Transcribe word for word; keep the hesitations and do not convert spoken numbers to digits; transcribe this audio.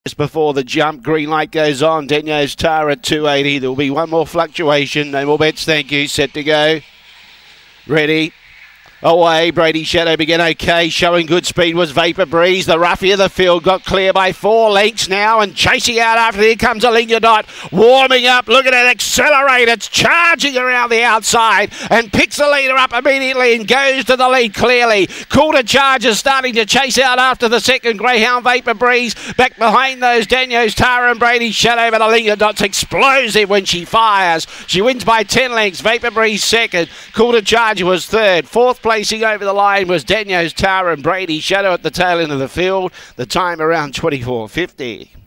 Just before the jump, green light goes on. Denyo's Tara at two eighty. There will be one more fluctuation. No more bets, thank you. Set to go. Ready. Away, Brady Shadow began okay, showing good speed was Vapor Breeze. The roughie of the field got clear by four lengths now and chasing out after. Here comes Alinga Dot, warming up, look at it, accelerate, it's charging around the outside and picks the leader up immediately and goes to the lead clearly. Cool to Charge is starting to chase out after the second. Greyhound Vapor Breeze back behind those Denyo's Tara and Brady Shadow, but Alinga Dot's explosive when she fires. She wins by ten lengths, Vapor Breeze second, Cool to Charge was third. Fourth place Placing over the line was Denyo's Tara and Brady Shadow at the tail end of the field. The time around twenty-four fifty.